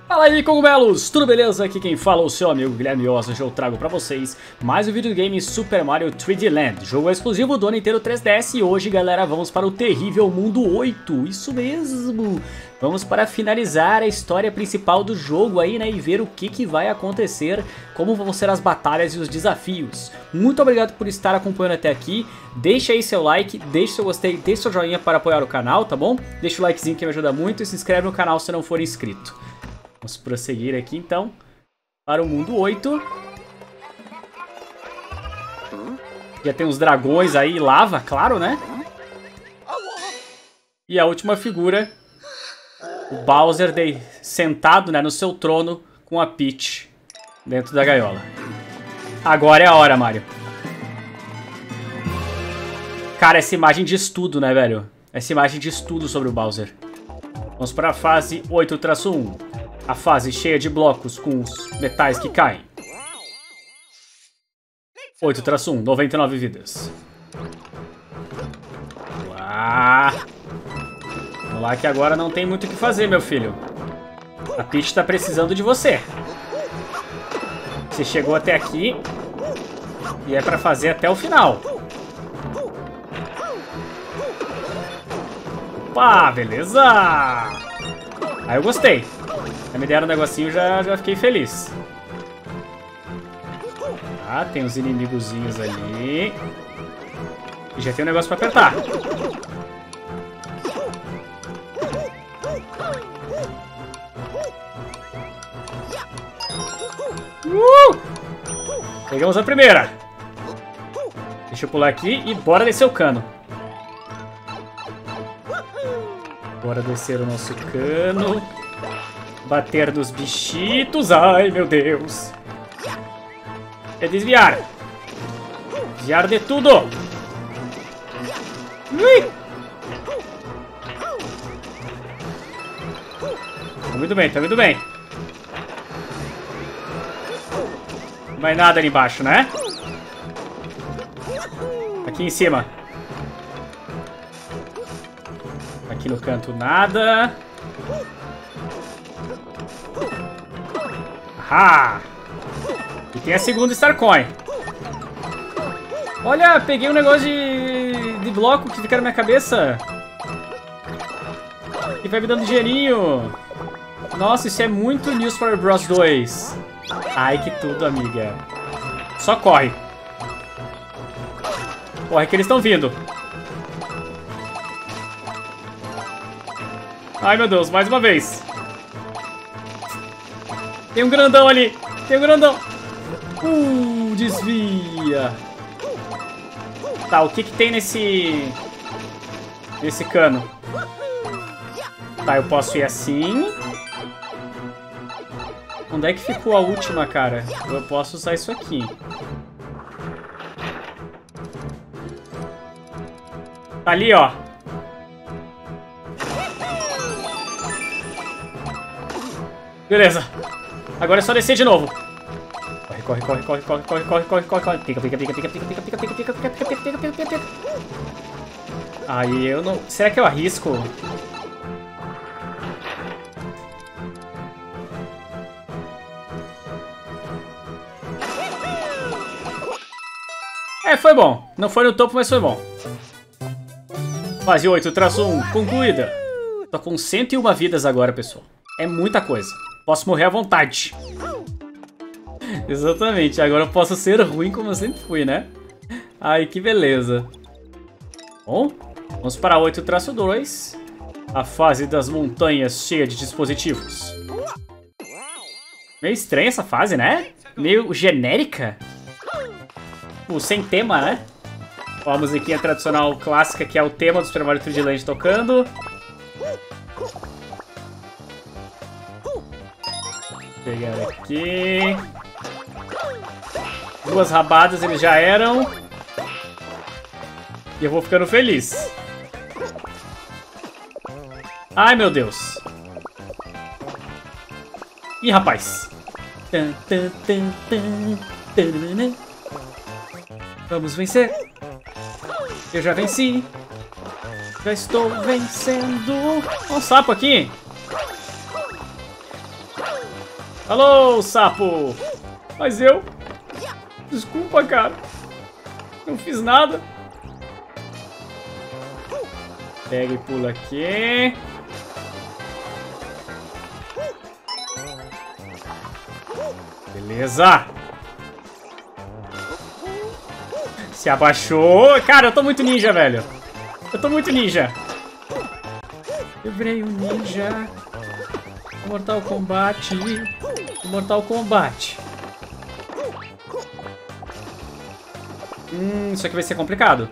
Fala aí, cogumelos! Tudo beleza? Aqui quem fala é o seu amigo Guilherme Oz. Hoje eu trago pra vocês mais um videogame Super Mario 3D Land, jogo exclusivo do Nintendo 3DS. E hoje, galera, vamos para o terrível mundo 8, isso mesmo! Vamos para finalizar a história principal do jogo aí, né, e ver o que vai acontecer, como vão ser as batalhas e os desafios. Muito obrigado por estar acompanhando até aqui, deixa aí seu like, deixa seu gostei, deixa seu joinha para apoiar o canal, tá bom? Deixa o likezinho que me ajuda muito e se inscreve no canal se não for inscrito. Vamos prosseguir aqui então para o mundo 8. Já tem os dragões aí, lava, claro, né? E a última figura, o Bowser sentado, né, no seu trono com a Peach dentro da gaiola. Agora é a hora, Mario. Cara, essa imagem de estudo, né, velho? Essa imagem de estudo sobre o Bowser. Vamos para a fase 8-1. A fase cheia de blocos com os metais que caem. 8-1, 99 vidas. Vamos lá que agora não tem muito o que fazer, meu filho. A Peach tá precisando de você. Você chegou até aqui e é pra fazer até o final. Opa, beleza! Aí eu gostei. Me deram um negocinho, já fiquei feliz. Ah, tem uns inimigozinhos ali. E já tem um negócio pra apertar. Pegamos a primeira. Deixa eu pular aqui e bora descer o cano. Bora descer o nosso cano. Bater nos bichitos. Ai, meu Deus. É desviar. Desviar de tudo. Ui. Tá muito bem, tá muito bem. Não vai nada ali embaixo, né? Aqui em cima. Aqui no canto nada. Ah! E tem a segunda Star Coin. Olha, peguei um negócio de bloco que fica na minha cabeça. E vai me dando dinheirinho. Nossa, isso é muito New Super Bros 2. Ai, que tudo, amiga. Só corre. Corre que eles estão vindo. Ai, meu Deus, mais uma vez. Tem um grandão ali. Tem um grandão. Desvia. Tá, o que tem nesse cano? Tá, eu posso ir assim. Onde é que ficou a última, cara? Eu posso usar isso aqui. Tá ali, ó. Beleza. Agora é só descer de novo. Corre, corre, corre, corre, corre, corre, corre, corre, corre. Pica, pica, pica, pica, pica, pica, pica, pica, pica, pica, pica, pica, pica, pica, pica. Aí eu não... Será que eu arrisco? É, foi bom. Não foi no topo, mas foi bom. Fase 8-1, concluída. Tô com 101 vidas agora, pessoal. É muita coisa. Posso morrer à vontade. Exatamente, agora eu posso ser ruim como eu sempre fui, né? Ai, que beleza. Bom, vamos para 8-2. A fase das montanhas cheia de dispositivos. Meio estranha essa fase, né? Meio genérica. Sem tema, né? Ó, a musiquinha tradicional clássica, que é o tema do Super Mario 3D Land tocando. Pegar aqui. 2 rabadas eles já eram. E eu vou ficando feliz. Ai, meu Deus. Ih, rapaz. Vamos vencer. Eu já venci. Já estou vencendo. Olha um sapo aqui. Alô, sapo! Mas eu... Desculpa, cara. Não fiz nada. Pega e pula aqui. Beleza. Se abaixou. Cara, eu tô muito ninja, velho. Eu tô muito ninja. Quebrei o ninja. Mortal Kombat. Mortal Kombat. Isso aqui vai ser complicado.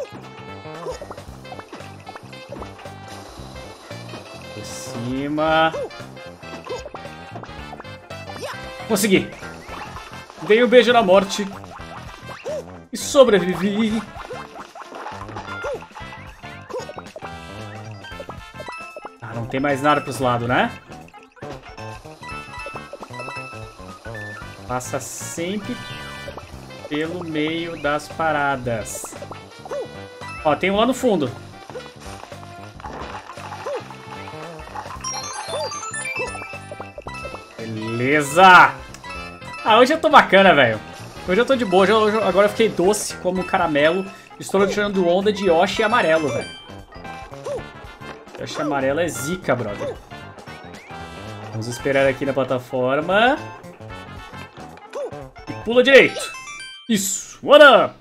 Por cima. Consegui. Dei um beijo na morte. E sobrevivi. Ah, não tem mais nada pros lados, né? Passa sempre pelo meio das paradas. Ó, tem um lá no fundo. Beleza! Ah, hoje eu tô bacana, velho. Hoje eu tô de boa. Agora eu fiquei doce como um caramelo. Estou tirando onda de Yoshi amarelo, velho. Yoshi amarelo é zica, brother. Vamos esperar aqui na plataforma. E pula direito. Isso. What up?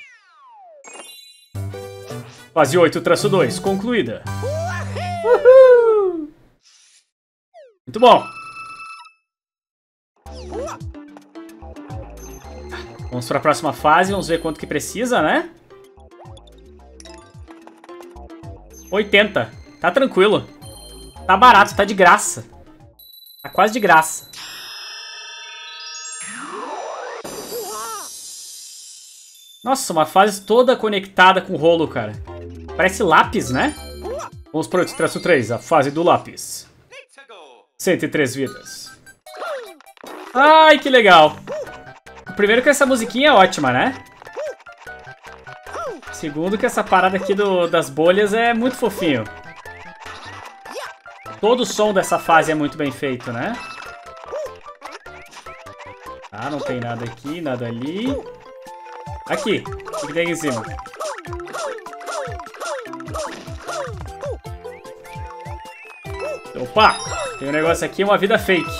Fase 8-2. Concluída. Uhul. Muito bom. Vamos para a próxima fase, vamos ver quanto que precisa, né? 80. Tá tranquilo. Tá barato, tá de graça. Tá quase de graça. Nossa, uma fase toda conectada com o rolo, cara. Parece lápis, né? Vamos para o 8-3, a fase do lápis. 103 vidas. Ai, que legal. Primeiro que essa musiquinha é ótima, né? Segundo que essa parada aqui das bolhas é muito fofinho. Todo o som dessa fase é muito bem feito, né? Ah, não tem nada aqui, nada ali. Aqui, o que tem aqui em cima? Opa, tem um negócio aqui, uma vida fake.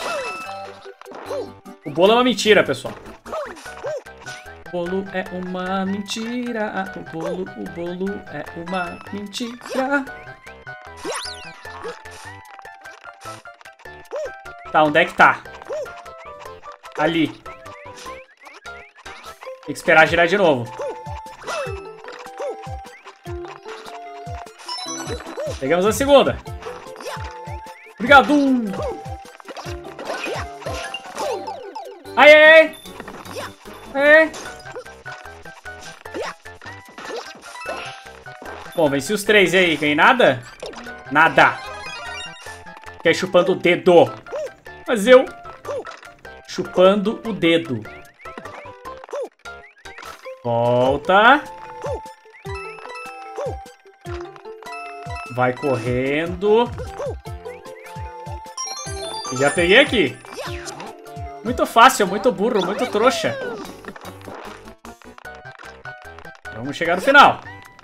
O bolo é uma mentira, pessoal. O bolo é uma mentira. O bolo é uma mentira. Tá, onde é que tá? Ali. Tem que esperar girar de novo. Pegamos a segunda. Obrigado. Ai, ai, ai. Ai. Bom, venci os 3 aí. Ganhei nada? Nada. Fiquei chupando o dedo. Mas eu... chupando o dedo. Volta. Vai correndo. E já peguei aqui. Muito fácil, muito burro, muito trouxa. Vamos chegar no final.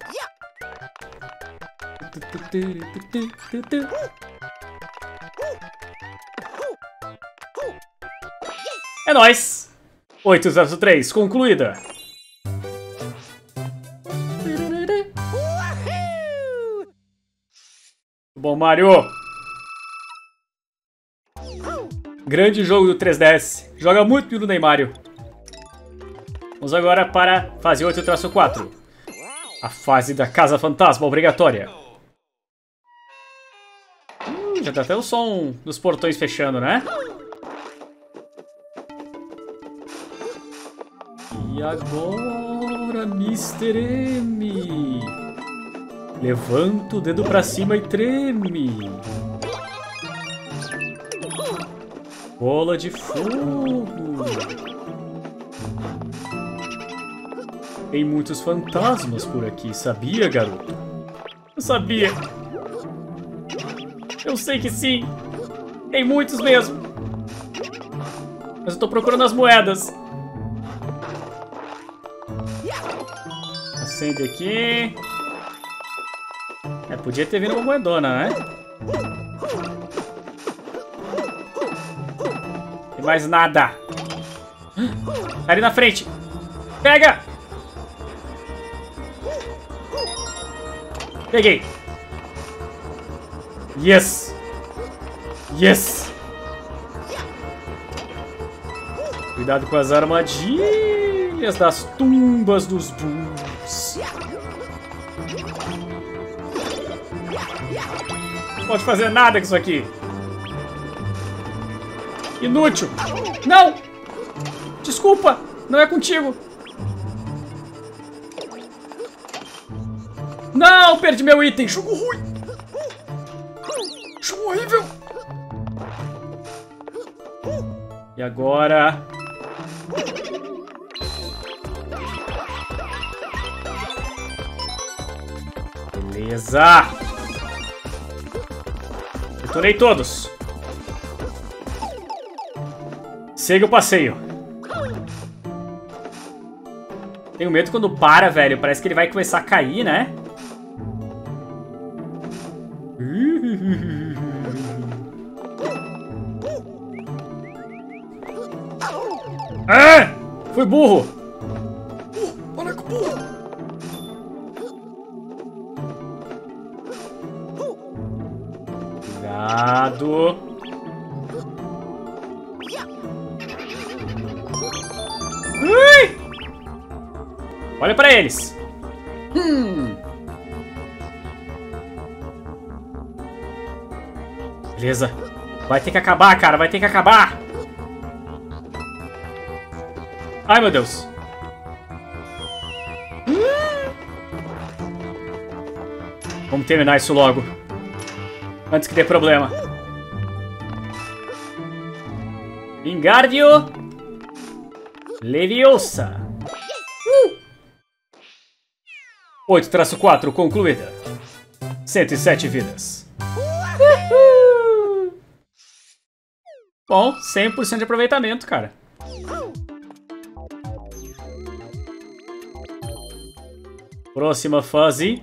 É nóis. 8-3, concluída. Bom, Mario. Grande jogo do 3DS. Joga muito no Neymario. Vamos agora para a fase 8-4. A fase da Casa Fantasma obrigatória. Já tá até o som dos portões fechando, né? E agora, Mr. M. Levanta o dedo pra cima e treme. Bola de fogo. Tem muitos fantasmas por aqui, sabia, garoto? Eu sabia. Eu sei que sim. Tem muitos mesmo. Mas eu tô procurando as moedas. Acende aqui. É, podia ter vindo uma moedona, né? Tem mais nada. Tá ali na frente. Pega! Peguei. Yes! Yes! Cuidado com as armadilhas das tumbas dos bulls. Não pode fazer nada com isso aqui. Inútil. Não! Desculpa, não é contigo. Não, perdi meu item. Jogo ruim. Jogo horrível. E agora... Beleza. Detonei todos. Segue o passeio. Tenho medo quando para, velho. Parece que ele vai começar a cair, né? Ah! Fui burro! Olha que burro! Cuidado! Ui! Olha pra eles! Beleza. Vai ter que acabar, cara. Vai ter que acabar. Ai, meu Deus. Vamos terminar isso logo. Antes que dê problema. Wingardio Leviosa. 8-4, concluída. 107 vidas. Bom, 100% de aproveitamento, cara. Próxima fase.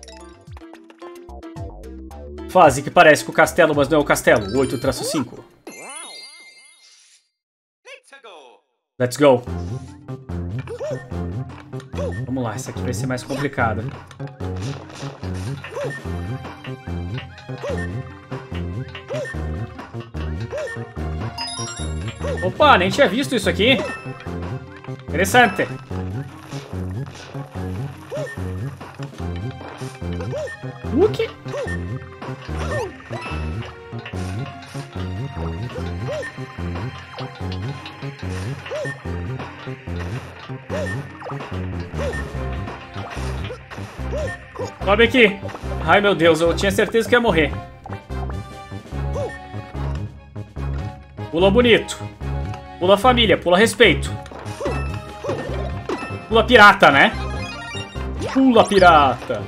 Fase que parece com o castelo, mas não é o castelo. 8-5. Let's go. Vamos lá, essa aqui vai ser mais complicada. Opa, nem tinha visto isso aqui. Interessante. O quê? Sobe aqui. Ai, meu Deus, eu tinha certeza que ia morrer. Pula bonito. Pula família, pula respeito. Pula pirata, né? Pula pirata.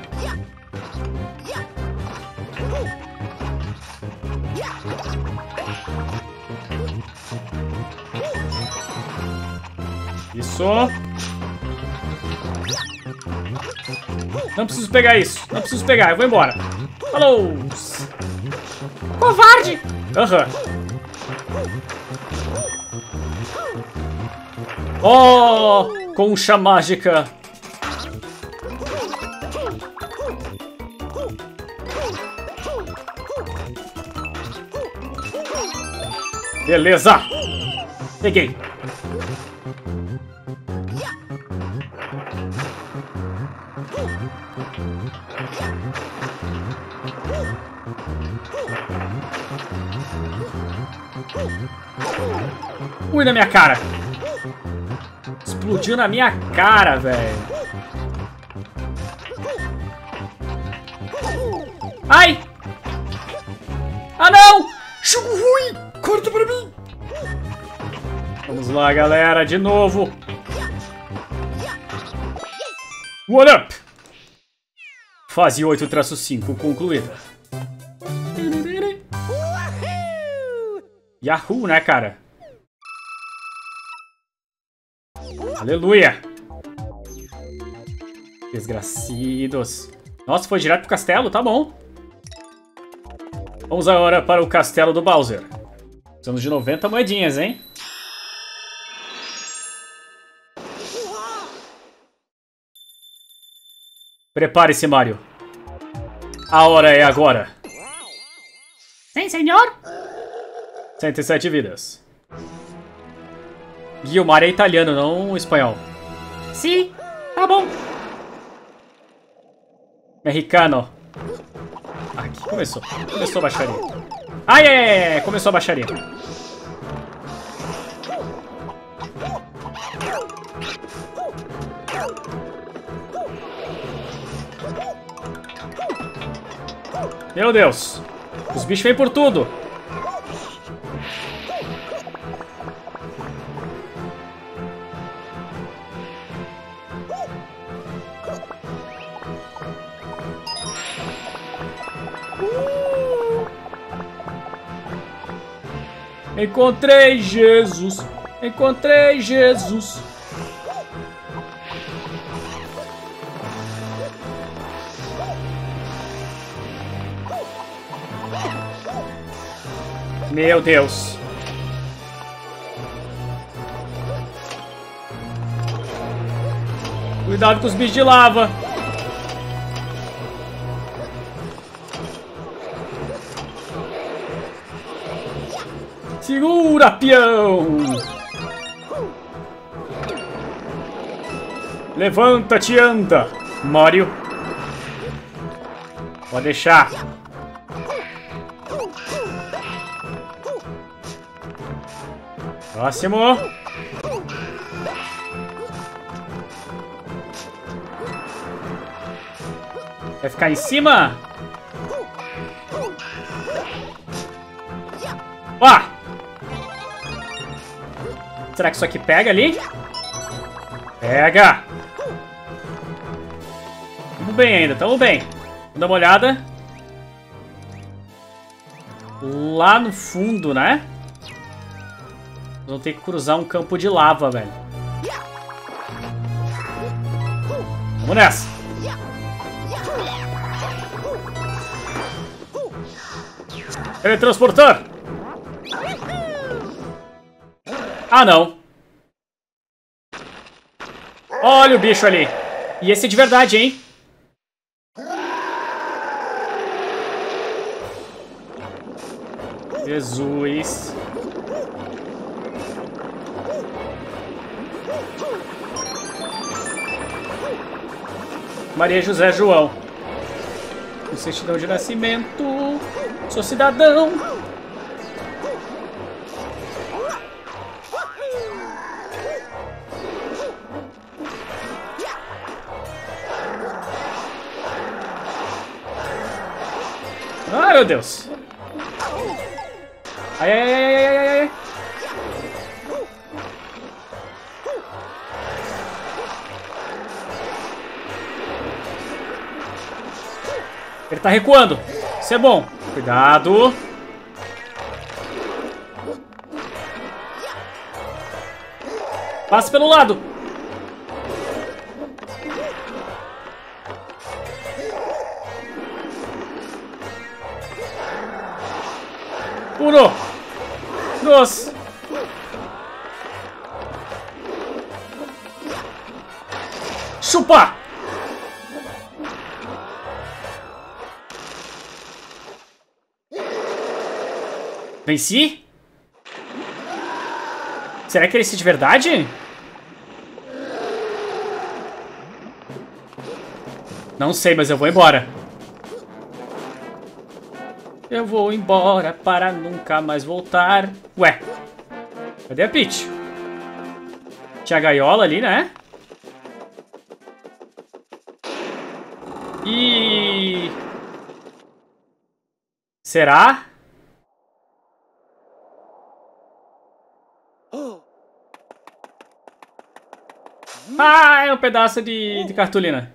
Isso. Não preciso pegar isso. Não preciso pegar, eu vou embora. Falou! Covarde! Aham. Oh! Concha mágica. Beleza. Peguei. Ui, na minha cara. Explodiu na minha cara, velho. Ai! Ah, não! Jogo ruim! Corta pra mim! Vamos lá, galera, de novo. What up? Fase 8-5 concluída. Yahoo, né, cara? Aleluia. Desgracidos. Nossa, foi direto pro castelo? Tá bom. Vamos agora para o castelo do Bowser. Precisamos de 90 moedinhas, hein? Prepare-se, Mario. A hora é agora. Sim, senhor? 107 vidas. E o Mario é italiano, não espanhol. Sim, tá bom. Mexicano. Aqui começou. Começou a baixaria. Ai, ai, ai, começou a baixaria. Meu Deus. Os bichos vêm por tudo. Encontrei Jesus. Encontrei Jesus. Meu Deus. Cuidado com os bichos de lava. Segura, peão! Levanta-te e anda, Mario. Pode deixar. Próximo. Vai ficar em cima? Ó! Será que isso aqui pega ali? Pega! Tamo bem ainda, tamo bem. Vamos dar uma olhada. Lá no fundo, né? Vamos ter que cruzar um campo de lava, velho. Vamos nessa. Teletransportar. Ah, não. Olha o bicho ali. E esse é de verdade, hein? Jesus. Maria José João. Com certidão de nascimento. Sou cidadão. Ai, meu Deus. Ai, ai, ai, ai, ai, ai, ai. Ele tá recuando. Isso é bom. Cuidado. Passa pelo lado. Puro. Nossa. Chupa. Venci? Será que ele é de verdade? Não sei, mas eu vou embora. Eu vou embora para nunca mais voltar. Ué, cadê a Peach? Tinha a gaiola ali, né? E... será? Ah, é um pedaço de cartolina.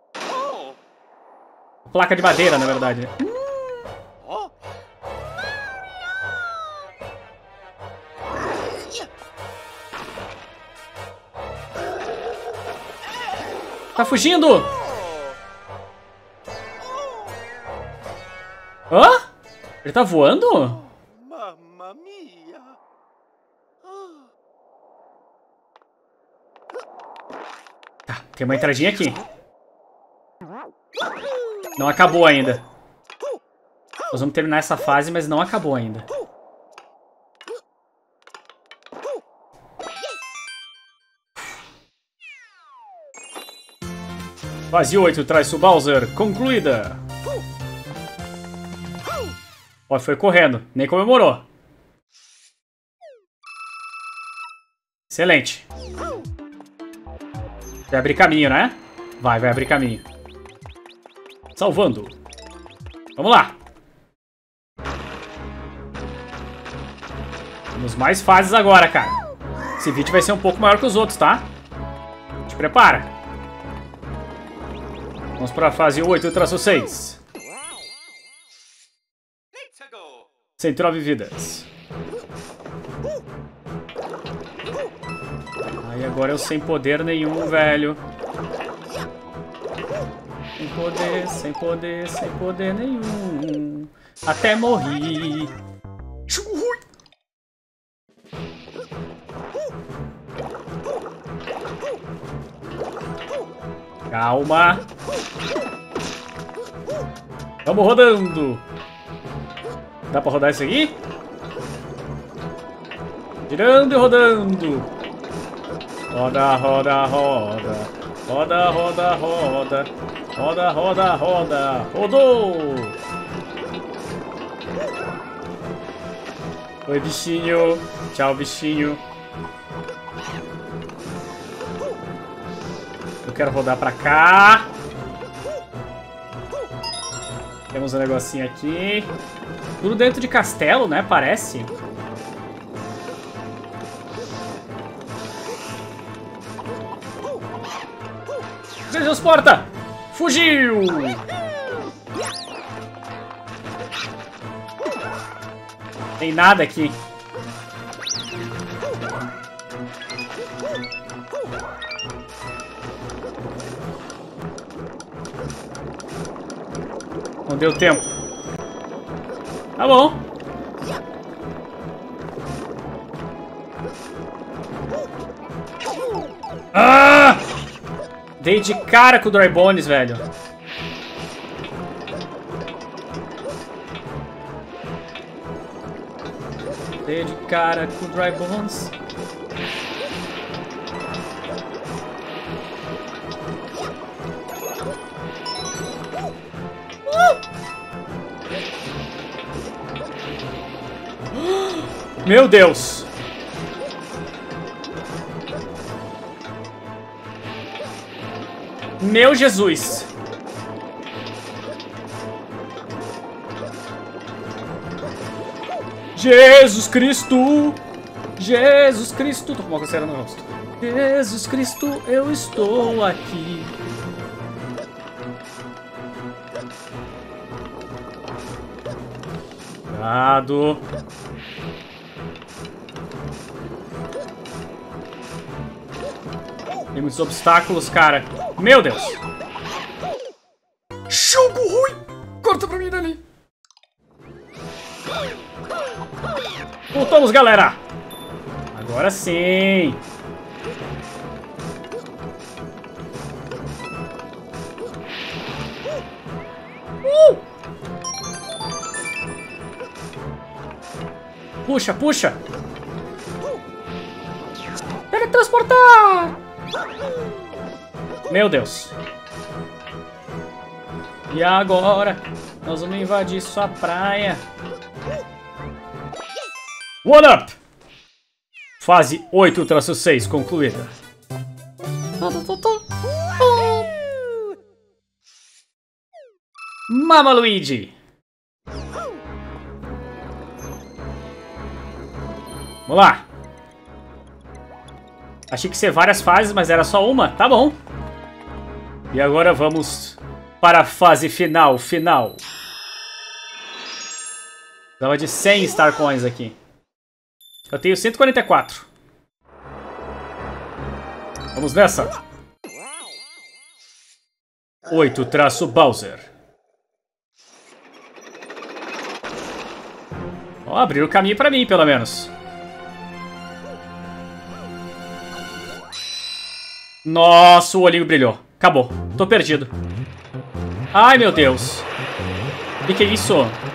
Placa de madeira, na verdade. Tá fugindo! Hã? Ele tá voando? Mamma mia! Tá, tem uma entradinha aqui. Não acabou ainda. Nós vamos terminar essa fase, mas não acabou ainda. Fase 8, traz o Bowser, concluída. Ó, foi correndo, nem comemorou. Excelente. Vai abrir caminho, né? Vai abrir caminho. Salvando. Vamos lá. Temos mais fases agora, cara. Esse vídeo vai ser um pouco maior que os outros, tá? Te prepara. Vamos para a fase 8, traço 6. 109 vidas. Aí agora eu sem poder nenhum, velho. Sem poder, sem poder, sem poder nenhum. Até morri. Calma. Vamos rodando. Dá pra rodar isso aqui? Girando e rodando. Roda, roda, roda. Roda, roda, roda. Roda, roda, roda. Rodou! Oi, bichinho. Tchau, bichinho. Eu quero rodar pra cá. Temos um negocinho aqui. Tudo dentro de castelo, né? Parece. Veja as portas! Fugiu! Tem nada aqui. Não deu tempo. Tá bom. Ah! Dei de cara com o Dry Bones, velho. Dei de cara com o Dry Bones. Meu Deus! Meu Jesus! Jesus Cristo! Jesus Cristo! Tô com uma coceira no rosto. Jesus Cristo, eu estou aqui. Cuidado! Tem muitos obstáculos, cara. Meu Deus! Jogo ruim! Corta pra mim dali! Voltamos, galera! Agora sim! Puxa, puxa! Teletransportar! Meu Deus. E agora? Nós vamos invadir sua praia. One up! Fase 8-6 concluída. Mama Luigi! Vamos lá. Achei que ia ser várias fases, mas era só uma. Tá bom. E agora vamos para a fase final. Dava de 100 Star Coins aqui. Eu tenho 144. Vamos nessa. 8-Bowser. Ó, abriram o caminho pra mim, pelo menos. Nossa, o olhinho brilhou. Acabou. Tô perdido. Ai, meu Deus. O que é isso?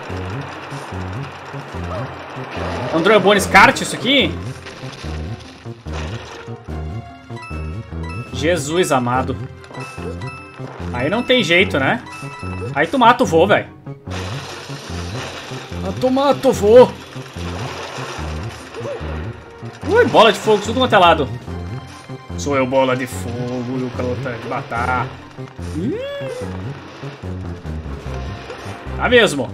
Android Bonus Kart, isso aqui? Jesus amado. Aí não tem jeito, né? Aí tu mata o vô, velho. Tu mata o vô. Ui, bola de fogo, tudo quanto é lado. Sou eu, bola de fogo, e o calota de matar. Tá mesmo.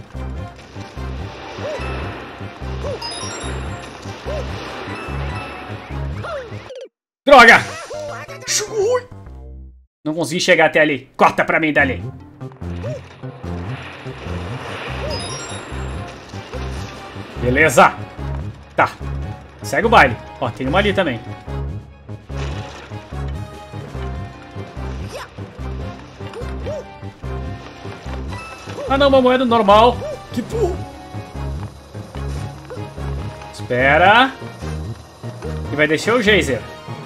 Droga! Não consegui chegar até ali. Corta pra mim dali. Beleza. Tá. Segue o baile. Ó, tem uma ali também. Ah não, uma moeda normal. Que burro. Espera. E vai descer o geyser.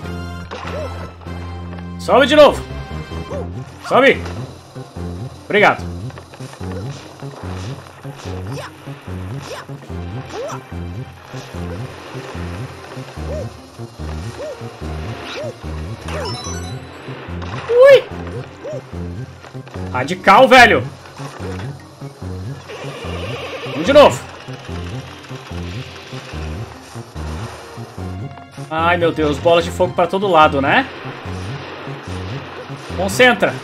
Sobe de novo. Sobe. Obrigado. Ui. Radical, velho. Vamos de novo. Ai, meu Deus. Bolas de fogo pra todo lado, né? Concentra.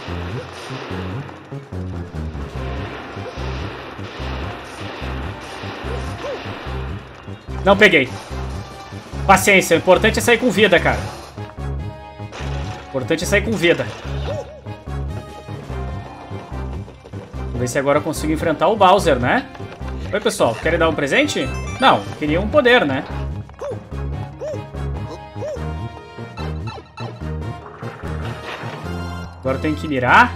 Não peguei. Paciência. O importante é sair com vida, cara. O importante é sair com vida. Vamos ver se agora eu consigo enfrentar o Bowser, né? Oi, pessoal. Querem dar um presente? Não. Queria um poder, né? Agora eu tenho que mirar.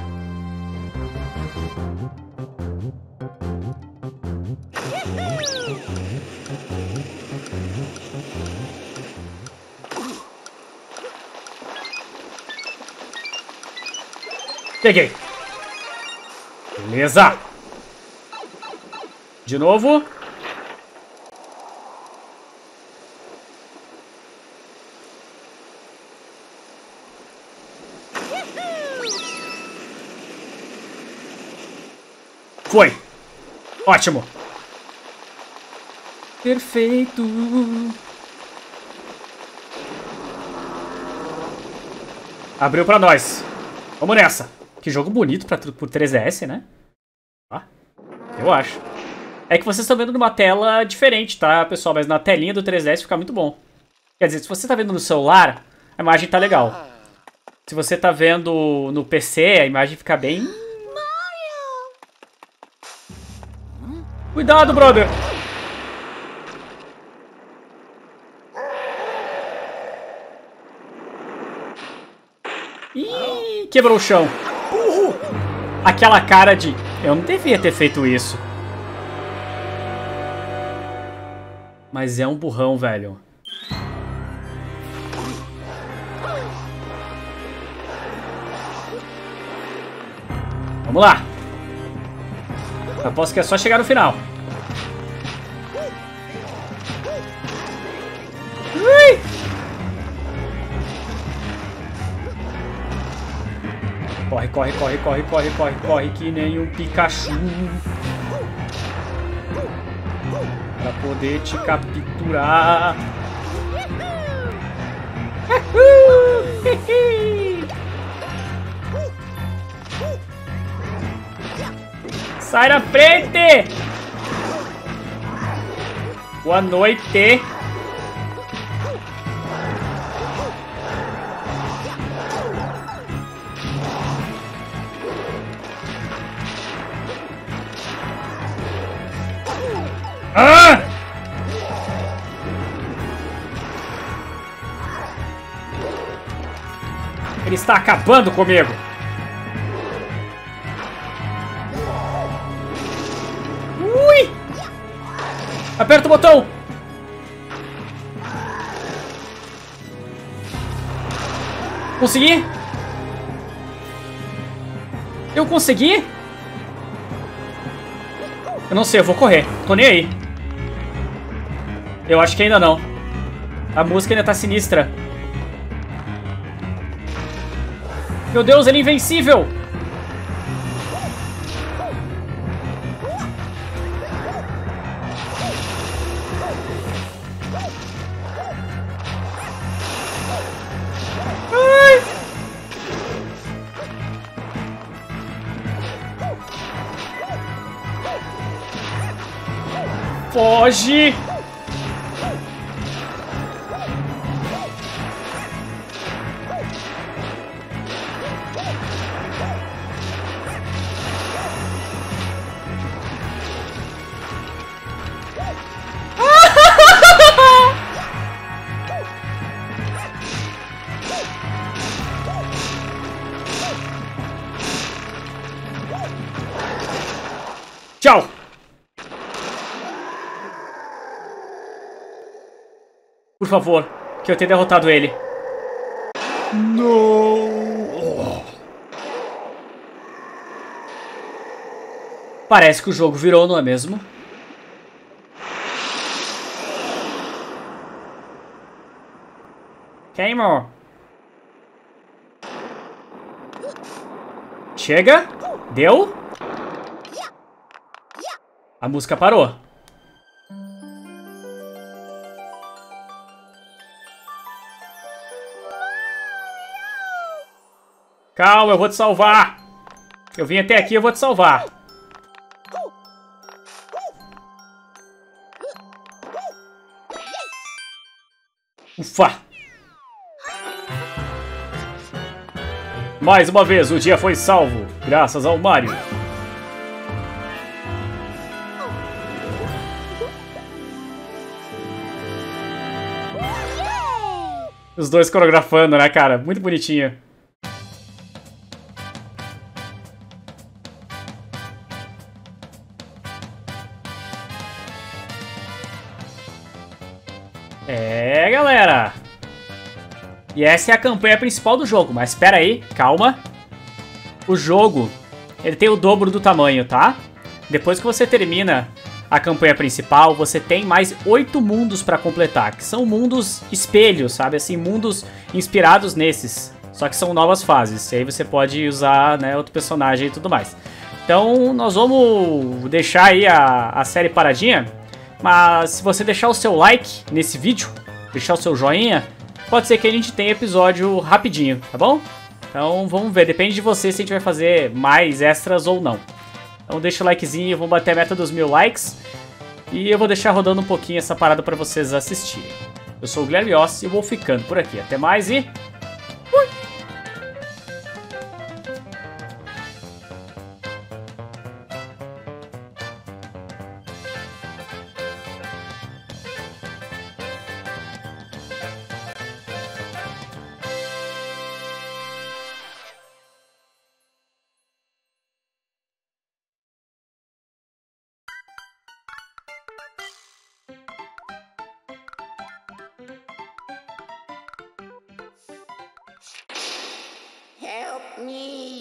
Peguei. Beleza. De novo. Foi. Ótimo. Perfeito. Abriu pra nós. Vamos nessa. Que jogo bonito pro 3DS, né? Ah, eu acho. É que vocês estão vendo numa tela diferente, tá, pessoal? Mas na telinha do 3DS fica muito bom. Quer dizer, se você tá vendo no celular, a imagem tá legal. Se você tá vendo no PC, a imagem fica bem... Cuidado, brother! Ih, quebrou o chão. Aquela cara de... Eu não devia ter feito isso. Mas é um burrão, velho. Vamos lá. Eu aposto que é só chegar no final. Ui! Corre, corre, corre, corre, corre, corre, corre, que nem um Pikachu. Pra poder te capturar. Sai da frente! Boa noite! Ah! Ele está acabando comigo! Aperta o botão. Consegui? Eu consegui? Eu não sei, eu vou correr. Tô nem aí. Eu acho que ainda não. A música ainda tá sinistra. Meu Deus, ele é invencível! Ai! Foge! Tchau! Por favor, que eu tenha derrotado ele. Não! Parece que o jogo virou, não é mesmo? Queimou. Chega? Deu? A música parou. Calma, eu vou te salvar. Eu vim até aqui, eu vou te salvar. Ufa! Mais uma vez, o dia foi salvo, graças ao Mario. Os dois coreografando, né, cara? Muito bonitinho. É, galera. E essa é a campanha principal do jogo. Mas espera aí, calma. O jogo, ele tem o dobro do tamanho, tá? Depois que você termina a campanha principal, você tem mais 8 mundos pra completar, que são mundos espelhos, sabe? Assim, mundos inspirados nesses. Só que são novas fases. E aí você pode usar, né, outro personagem e tudo mais. Então, nós vamos deixar aí a série paradinha. Mas se você deixar o seu like nesse vídeo, deixar o seu joinha, pode ser que a gente tenha episódio rapidinho, tá bom? Então vamos ver, depende de você se a gente vai fazer mais extras ou não. Então deixa o likezinho, vamos bater a meta dos 1000 likes. E eu vou deixar rodando um pouquinho essa parada pra vocês assistirem. Eu sou o Guilherme Ossi e vou ficando por aqui. Até mais e... fui! Help me.